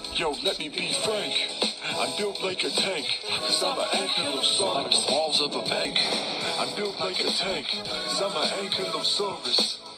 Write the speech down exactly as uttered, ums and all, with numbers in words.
Yo, let me be frank. I'm built like a tank, cause I'm an ankylosaurus. Like the walls of a bank. I'm built like a tank, cause I'm an ankylosaurus.